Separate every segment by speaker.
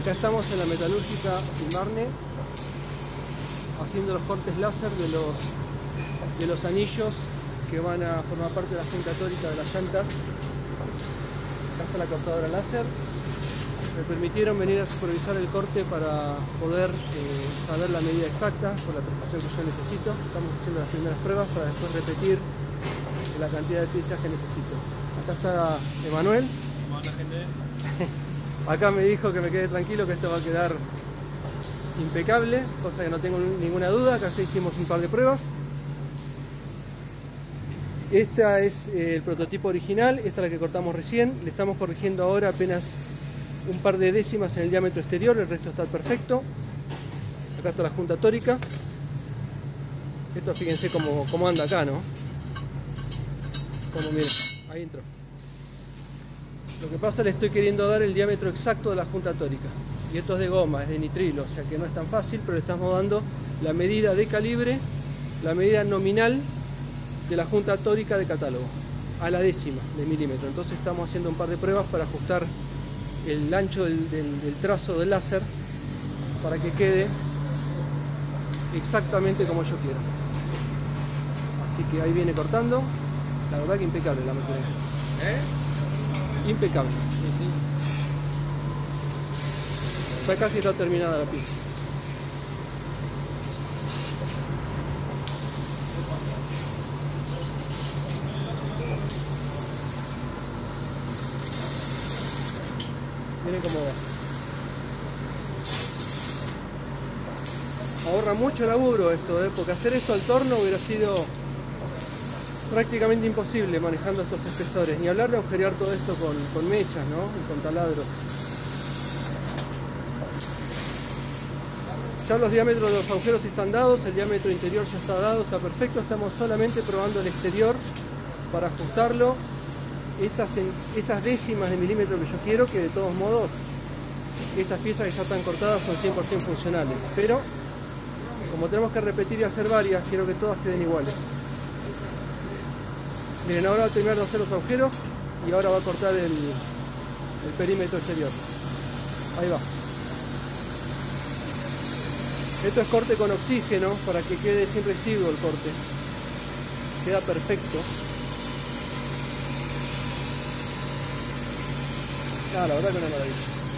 Speaker 1: Acá estamos en la metalúrgica Marne haciendo los cortes láser de los anillos que van a formar parte de la junta tórica de las llantas. Acá está la cortadora láser. Me permitieron venir a supervisar el corte para poder saber la medida exacta con la precisión que yo necesito. Estamos haciendo las primeras pruebas para después repetir la cantidad de piezas que necesito. Acá está Emanuel.
Speaker 2: Hola, gente.
Speaker 1: Acá me dijo que me quede tranquilo, que esto va a quedar impecable, cosa que no tengo ninguna duda. Acá ya hicimos un par de pruebas. Esta es el prototipo original, esta es la que cortamos recién. Le estamos corrigiendo ahora apenas un par de décimas en el diámetro exterior, el resto está perfecto. Acá está la junta tórica. Esto fíjense cómo anda acá, ¿no? Como miren, ahí entró. Lo que pasa, le estoy queriendo dar el diámetro exacto de la junta tórica. Y esto es de goma, es de nitrilo, o sea que no es tan fácil, pero le estamos dando la medida de calibre, la medida nominal de la junta tórica de catálogo, a la décima de milímetro. Entonces estamos haciendo un par de pruebas para ajustar el ancho del trazo del láser para que quede exactamente como yo quiero. Así que ahí viene cortando. La verdad que impecable la máquina. Impecable. Sí. Ya casi está terminada la pieza. Miren cómo va. Ahorra mucho laburo esto, porque hacer esto al torno hubiera sido prácticamente imposible manejando estos espesores, ni hablar de agujerear todo esto con mechas, ¿no? Y con taladros. Ya los diámetros de los agujeros están dados, el diámetro interior ya está dado, está perfecto. Estamos solamente probando el exterior para ajustarlo, esas décimas de milímetro que yo quiero, que de todos modos esas piezas que ya están cortadas son 100% funcionales, pero como tenemos que repetir y hacer varias, quiero que todas queden iguales. Miren, ahora va a terminar de hacer los agujeros y ahora va a cortar el perímetro exterior. Ahí va. Esto es corte con oxígeno para que quede sin residuo el corte. Queda perfecto. Ah, la verdad que una maravilla.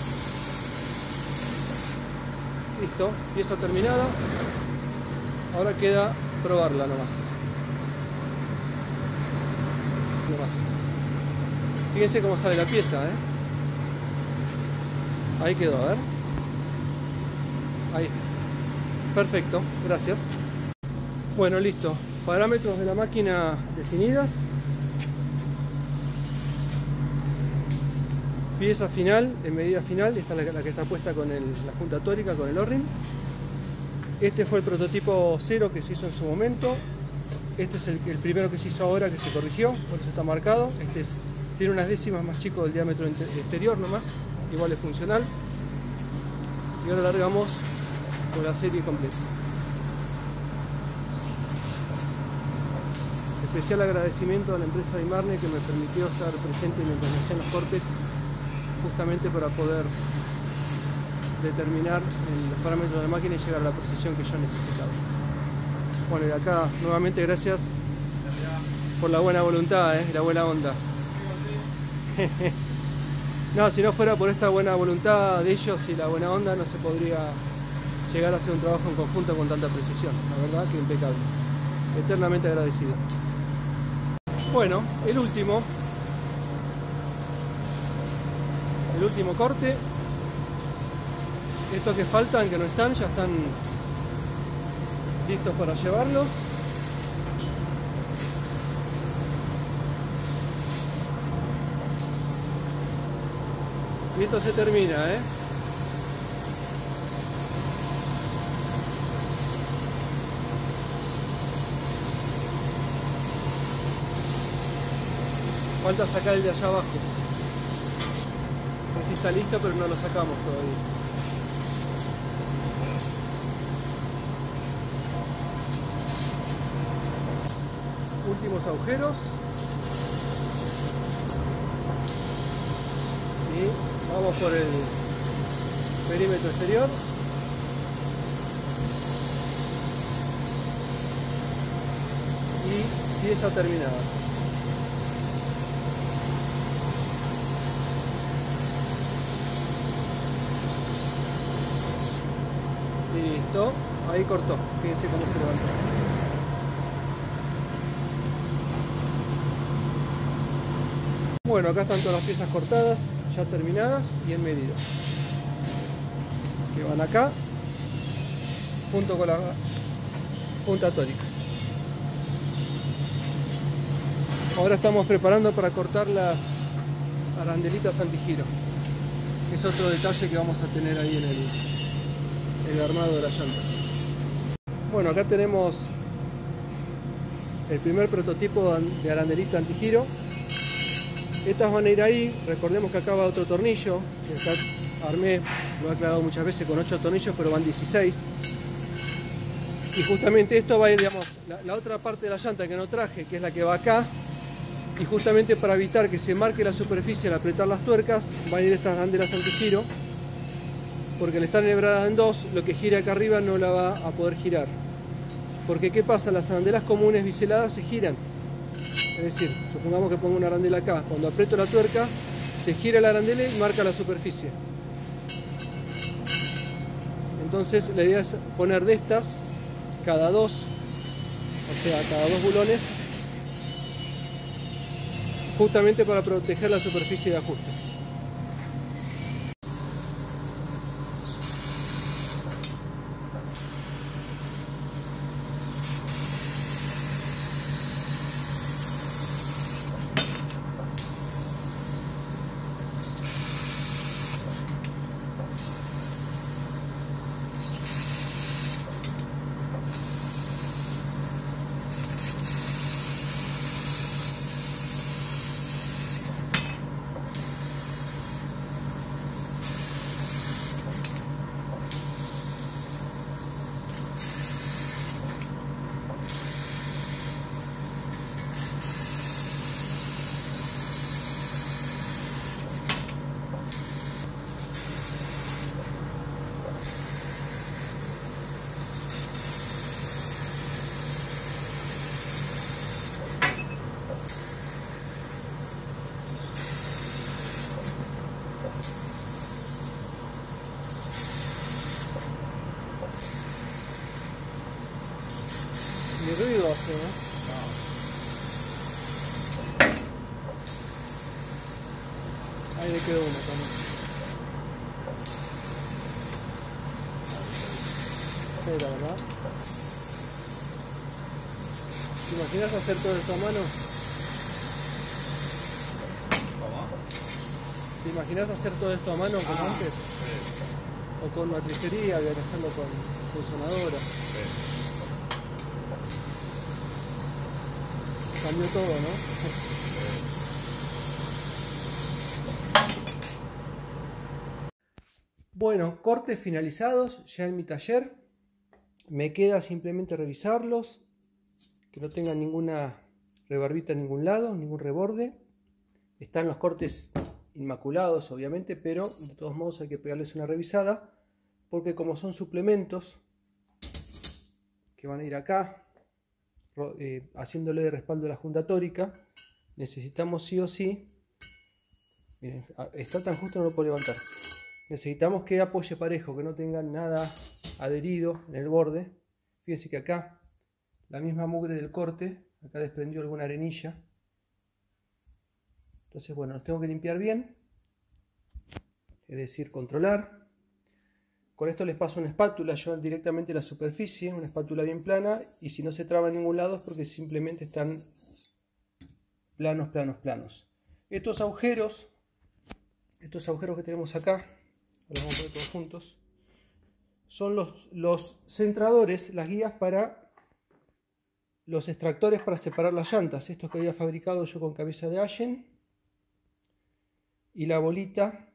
Speaker 1: Listo, pieza terminada. Ahora queda probarla nomás. Fíjense cómo sale la pieza, ¿eh? Ahí quedó, a ver. Ahí está. Perfecto, gracias. Bueno, listo. Parámetros de la máquina definidas. Pieza final, en medida final, esta es la que está puesta con la junta tórica, con el O-ring. Este fue el prototipo 0 que se hizo en su momento. Este es el primero que se hizo ahora, que se corrigió, por eso está marcado. Tiene unas décimas más chico del diámetro exterior nomás, igual es funcional. Y ahora largamos con la serie completa. Especial agradecimiento a la empresa de Marne que me permitió estar presente mientras me hacían los cortes, justamente para poder determinar los parámetros de la máquina y llegar a la precisión que yo necesitaba. Bueno, y acá nuevamente gracias por la buena voluntad y la buena onda. No, si no fuera por esta buena voluntad de ellos y la buena onda, no se podría llegar a hacer un trabajo en conjunto con tanta precisión. La verdad que impecable. Eternamente agradecido. Bueno, el último corte. Estos que faltan, que no están, ya están listos para llevarlos. Y esto se termina, ¿eh? Falta sacar el de allá abajo. Pues sí está listo, pero no lo sacamos todavía. Últimos agujeros. Y vamos por el perímetro exterior. Y pieza terminada. Listo, ahí cortó, fíjense cómo se levantó. Bueno, acá están todas las piezas cortadas, ya terminadas y en medida. Que van acá, junto con la punta tórica. Ahora estamos preparando para cortar las arandelitas antigiro. Es otro detalle que vamos a tener ahí en el armado de las llantas. Bueno, acá tenemos el primer prototipo de arandelita antigiro. Estas van a ir ahí. Recordemos que acá va otro tornillo que acá armé, lo he aclarado muchas veces, con 8 tornillos, pero van 16. Y justamente esto va a ir, digamos, la otra parte de la llanta que no traje, que es la que va acá. Y justamente para evitar que se marque la superficie al apretar las tuercas, van a ir estas arandelas antigiro, porque al estar enhebrada en dos, lo que gira acá arriba no la va a poder girar. Porque ¿qué pasa? Las arandelas comunes biseladas se giran. Es decir, supongamos que pongo una arandela acá, cuando aprieto la tuerca, se gira la arandela y marca la superficie. Entonces la idea es poner de estas cada dos, o sea, cada dos bulones, justamente para proteger la superficie de ajuste. Ni ruido hace, ¿no? Ahí le quedó una también. Sí, la verdad. ¿Te imaginas hacer todo esto a mano?
Speaker 2: ¿Cómo?
Speaker 1: ¿Te imaginas hacer todo esto a mano como antes?
Speaker 2: Sí.
Speaker 1: O con matricería, hacerlo con sonadora.
Speaker 2: Sí.
Speaker 1: Cambió todo, ¿no? Bueno, cortes finalizados ya en mi taller. Me queda simplemente revisarlos, que no tengan ninguna rebarbita en ningún lado, ningún reborde. Están los cortes inmaculados, obviamente, pero de todos modos hay que pegarles una revisada, porque como son suplementos que van a ir acá, haciéndole de respaldo a la junta tórica, necesitamos sí o sí, miren, está tan justo no lo puedo levantar, necesitamos que apoye parejo, que no tenga nada adherido en el borde. Fíjense que acá la misma mugre del corte, acá desprendió alguna arenilla, entonces bueno, los tengo que limpiar bien, es decir, controlar. Con esto les paso una espátula yo directamente a la superficie, una espátula bien plana, y si no se traba en ningún lado es porque simplemente están planos, planos, planos. Estos agujeros que tenemos acá, los vamos a poner todos juntos, son los centradores, las guías para los extractores para separar las llantas. Estos que había fabricado yo con cabeza de Allen, y la bolita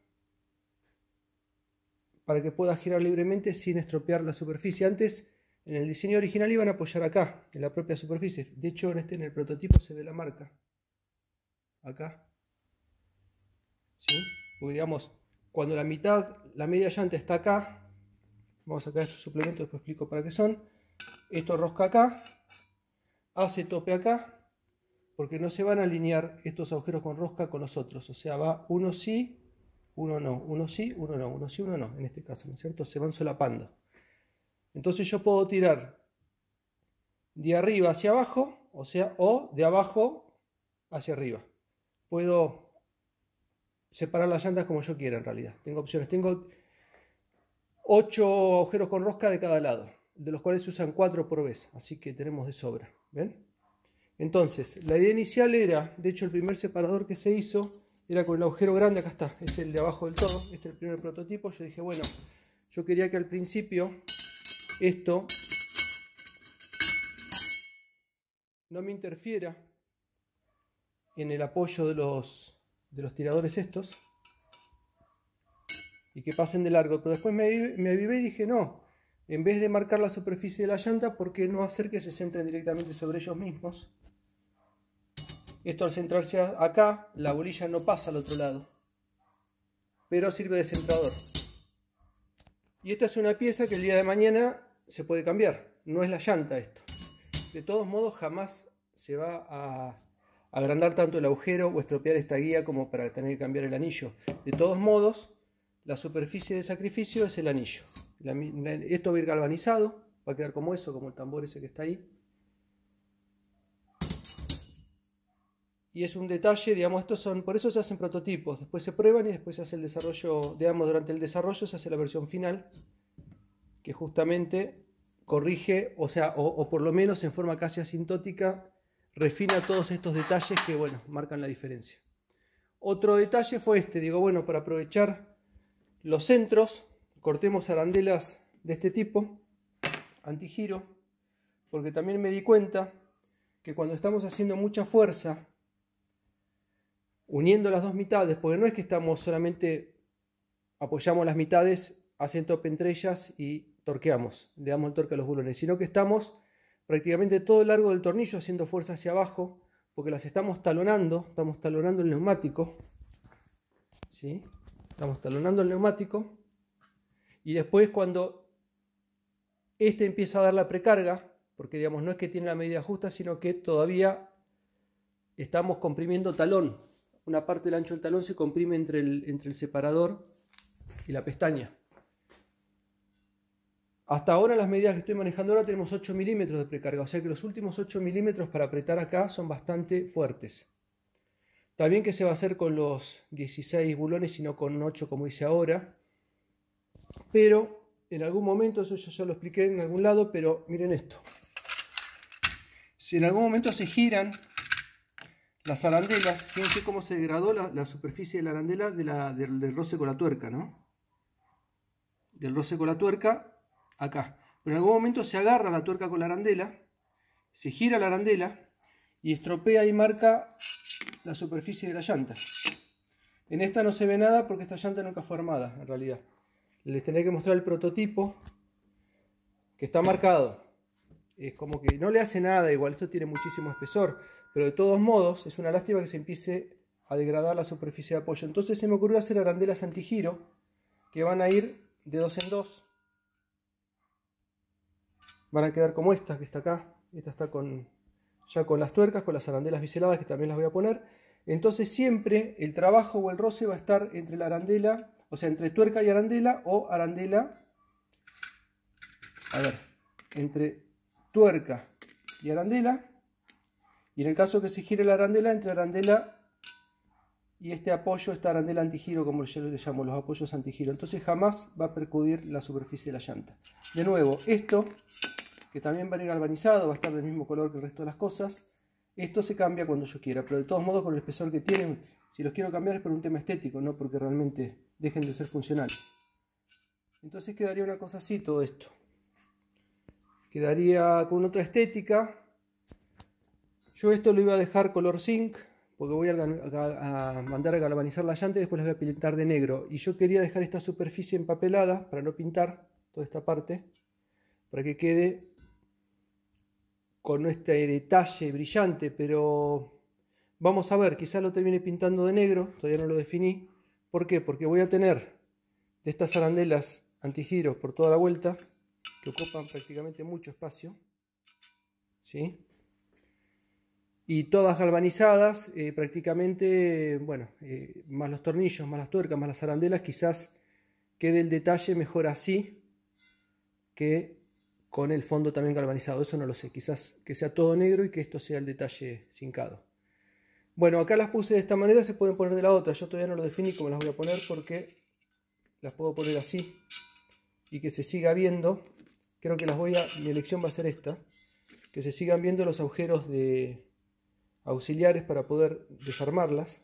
Speaker 1: para que pueda girar libremente sin estropear la superficie. Antes, en el diseño original, iban a apoyar acá, en la propia superficie. De hecho, en el prototipo se ve la marca. Acá. ¿Sí? Porque digamos, cuando la media llanta está acá, vamos a sacar estos suplementos, después explico para qué son. Esto rosca acá, hace tope acá, porque no se van a alinear estos agujeros con rosca con los otros. O sea, va uno sí, uno no, uno sí, uno no, uno sí, uno no, en este caso, ¿no es cierto? Se van solapando. Entonces yo puedo tirar de arriba hacia abajo, o sea, o de abajo hacia arriba. Puedo separar las llantas como yo quiera en realidad. Tengo opciones. Tengo 8 agujeros con rosca de cada lado, de los cuales se usan 4 por vez, así que tenemos de sobra. ¿Ven? Entonces, la idea inicial era, de hecho el primer separador que se hizo era con el agujero grande, acá está, es el de abajo del todo, este es el primer prototipo. Yo dije, bueno, yo quería que al principio esto no me interfiera en el apoyo de los tiradores estos y que pasen de largo, pero después me avivé y dije, no, en vez de marcar la superficie de la llanta, ¿por qué no hacer que se centren directamente sobre ellos mismos? Esto, al centrarse acá, la bolilla no pasa al otro lado, pero sirve de centrador. Y esta es una pieza que el día de mañana se puede cambiar, no es la llanta esto. De todos modos, jamás se va a agrandar tanto el agujero o estropear esta guía como para tener que cambiar el anillo. De todos modos, la superficie de sacrificio es el anillo. Esto va a ir galvanizado, va a quedar como eso, como el tambor ese que está ahí. Y es un detalle, digamos, estos son, por eso se hacen prototipos, después se prueban y después se hace el desarrollo, digamos, durante el desarrollo se hace la versión final, que justamente corrige, o sea, o por lo menos en forma casi asintótica, refina todos estos detalles que, bueno, marcan la diferencia. Otro detalle fue este, digo, bueno, para aprovechar los centros, cortemos arandelas de este tipo, antigiro, porque también me di cuenta que cuando estamos haciendo mucha fuerza, uniendo las dos mitades, porque no es que estamos solamente apoyamos las mitades, hacen tope entre ellas y torqueamos, le damos el torque a los bulones, sino que estamos prácticamente todo el largo del tornillo haciendo fuerza hacia abajo, porque las estamos talonando el neumático, ¿sí? Estamos talonando el neumático, y después cuando este empieza a dar la precarga, porque digamos no es que tiene la medida justa, sino que todavía estamos comprimiendo talón. Una parte del ancho del talón se comprime entre el separador y la pestaña. Hasta ahora, las medidas que estoy manejando ahora, tenemos 8 milímetros de precarga, o sea que los últimos 8 milímetros para apretar acá son bastante fuertes. Está bien que se va a hacer con los 16 bulones y no con 8 como hice ahora, pero en algún momento, eso yo ya lo expliqué en algún lado, pero miren esto. Si en algún momento se giran las arandelas, fíjense cómo se degradó la superficie de la arandela del roce con la tuerca, ¿no? Del roce con la tuerca acá. Pero en algún momento se agarra la tuerca con la arandela, se gira la arandela y estropea y marca la superficie de la llanta. En esta no se ve nada porque esta llanta nunca fue armada, en realidad. Les tendré que mostrar el prototipo que está marcado. Es como que no le hace nada, igual esto tiene muchísimo espesor, pero de todos modos es una lástima que se empiece a degradar la superficie de apoyo. Entonces se me ocurrió hacer arandelas antigiro que van a ir de 2 en 2. Van a quedar como esta que está acá. Esta está ya con las tuercas, con las arandelas biseladas que también las voy a poner. Entonces siempre el trabajo o el roce va a estar entre la arandela, o sea, entre tuerca y arandela, o arandela, entre tuerca y arandela, y en el caso que se gire la arandela, entre arandela y este apoyo, esta arandela antigiro, como yo le llamo, los apoyos antigiro. Entonces jamás va a percudir la superficie de la llanta. De nuevo, esto, que también va a ir galvanizado, va a estar del mismo color que el resto de las cosas, esto se cambia cuando yo quiera, pero de todos modos con el espesor que tienen, si los quiero cambiar es por un tema estético, no porque realmente dejen de ser funcionales. Entonces quedaría una cosa así todo esto. Quedaría con otra estética. Yo esto lo iba a dejar color zinc, porque voy a mandar a galvanizar la llanta y después las voy a pintar de negro. Y yo quería dejar esta superficie empapelada para no pintar toda esta parte, para que quede con este detalle brillante, pero vamos a ver, quizás lo termine pintando de negro, todavía no lo definí. ¿Por qué? Porque voy a tener de estas arandelas antigiro por toda la vuelta, que ocupan prácticamente mucho espacio, ¿sí? Y todas galvanizadas, prácticamente, bueno, más los tornillos, más las tuercas, más las arandelas, quizás quede el detalle mejor así que con el fondo también galvanizado. Eso no lo sé, quizás que sea todo negro y que esto sea el detalle cincado. Bueno, acá las puse de esta manera, se pueden poner de la otra. Yo todavía no lo definí cómo las voy a poner porque las puedo poner así y que se siga viendo. Creo que mi elección va a ser esta, que se sigan viendo los agujeros auxiliares para poder desarmarlas,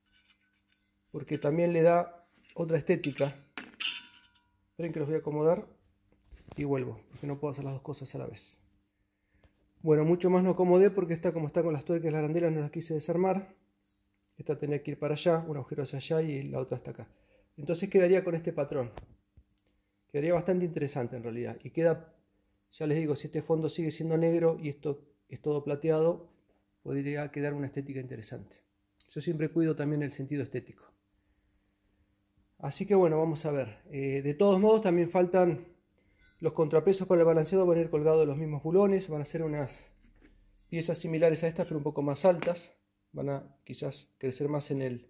Speaker 1: porque también le da otra estética. Esperen que los voy a acomodar y vuelvo, porque no puedo hacer las dos cosas a la vez. Bueno, mucho más no acomodé porque esta, como está con las tuercas y las arandelas, no las quise desarmar. Esta tenía que ir para allá, un agujero hacia allá y la otra hasta acá. Entonces quedaría con este patrón. Quedaría bastante interesante en realidad. Y queda, ya les digo, si este fondo sigue siendo negro y esto es todo plateado, podría quedar una estética interesante. Yo siempre cuido también el sentido estético. Así que bueno, vamos a ver. De todos modos también faltan los contrapesos para el balanceado. Van a ir colgados de los mismos bulones. Van a ser unas piezas similares a estas, pero un poco más altas. Van a quizás crecer más en el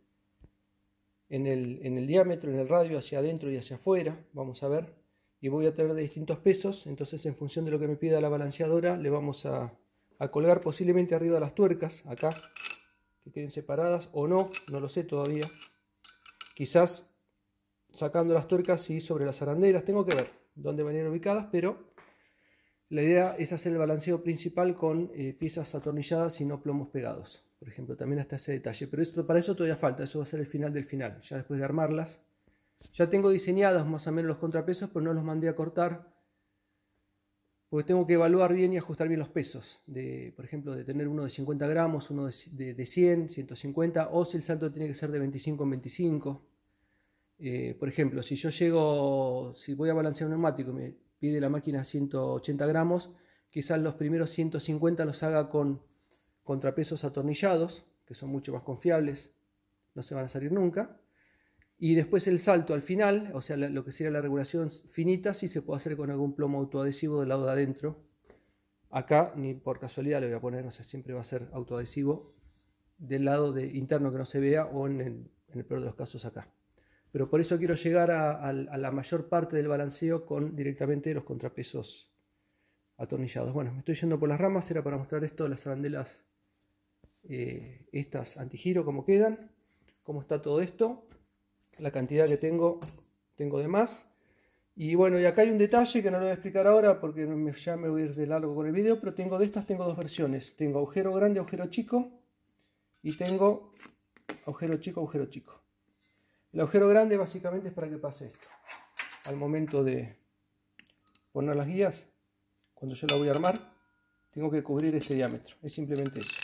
Speaker 1: diámetro, en el radio, hacia adentro y hacia afuera. Vamos a ver. Y voy a tener de distintos pesos. Entonces, en función de lo que me pida la balanceadora, le vamos a colgar posiblemente arriba de las tuercas, acá, que queden separadas o no, no lo sé todavía. Quizás sacando las tuercas y sobre las arandelas, tengo que ver dónde van a ir ubicadas, pero la idea es hacer el balanceo principal con piezas atornilladas y no plomos pegados. Por ejemplo, también hasta ese detalle, pero para eso todavía falta, eso va a ser el final del final, ya después de armarlas. Ya tengo diseñados más o menos los contrapesos, pero no los mandé a cortar, porque tengo que evaluar bien y ajustar bien los pesos, por ejemplo, de tener uno de 50 gramos, uno de 100, 150, o si el salto tiene que ser de 25 en 25. Por ejemplo, si voy a balancear un neumático y me pide la máquina 180 gramos, quizás los primeros 150 los haga con contrapesos atornillados, que son mucho más confiables, no se van a salir nunca. Y después el salto al final, o sea, lo que sería la regulación finita, sí se puede hacer con algún plomo autoadhesivo del lado de adentro. Acá, ni por casualidad le voy a poner, o sea, siempre va a ser autoadhesivo del lado interno que no se vea, o en el peor de los casos acá. Pero por eso quiero llegar a la mayor parte del balanceo con directamente los contrapesos atornillados. Bueno, me estoy yendo por las ramas, era para mostrar esto de las arandelas, estas antigiro, cómo quedan, cómo está todo esto. La cantidad que tengo de más. Y bueno, y acá hay un detalle que no lo voy a explicar ahora porque ya me voy a ir de largo con el video, pero tengo dos versiones. Tengo agujero grande, agujero chico, y tengo agujero chico, agujero chico. El agujero grande básicamente es para que pase esto. Al momento de poner las guías, cuando yo la voy a armar, tengo que cubrir este diámetro. Es simplemente eso.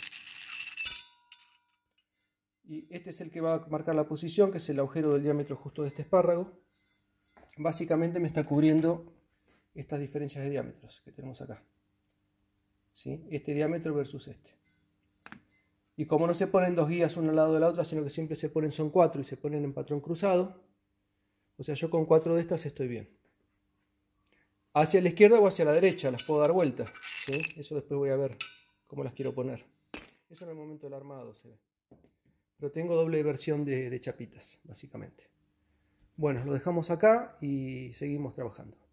Speaker 1: Y este es el que va a marcar la posición, que es el agujero del diámetro justo de este espárrago. Básicamente me está cubriendo estas diferencias de diámetros que tenemos acá, ¿sí? Este diámetro versus este. Y como no se ponen dos guías una al lado de la otra, sino que siempre son 4 y se ponen en patrón cruzado, o sea, yo con 4 de estas estoy bien. Hacia la izquierda o hacia la derecha, las puedo dar vuelta, ¿sí? Eso después voy a ver cómo las quiero poner. Eso en el momento del armado se ve. Pero tengo doble versión de chapitas, básicamente. Bueno, lo dejamos acá y seguimos trabajando.